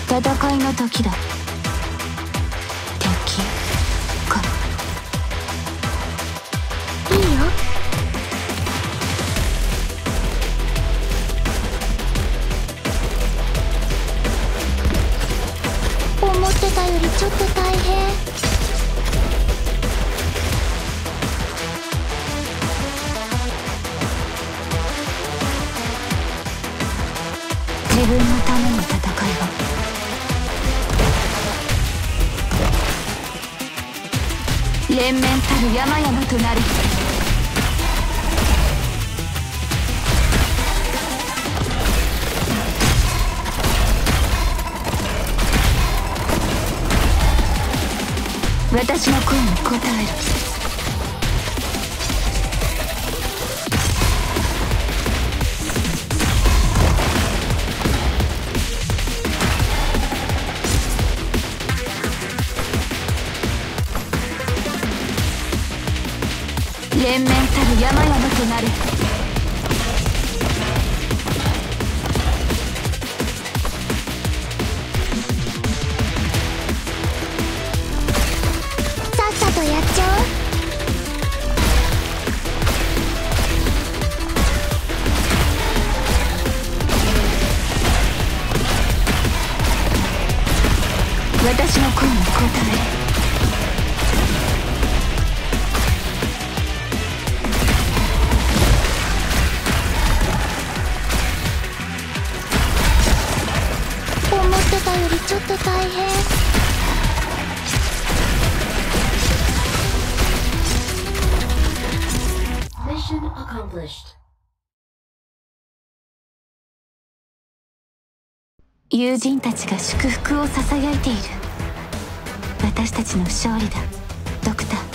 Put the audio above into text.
戦いの時だ。敵か。いいよ。思ってたよりちょっと大変。自分のための戦いは連綿たる山々となる。私の声に応える。連綿たる山々となる。さっさとやっちゃおう。私の声に応える。思ってたよりちょっと大変。 Mission accomplished. 友人たちが祝福をささやいている。私たちの勝利だ、ドクター。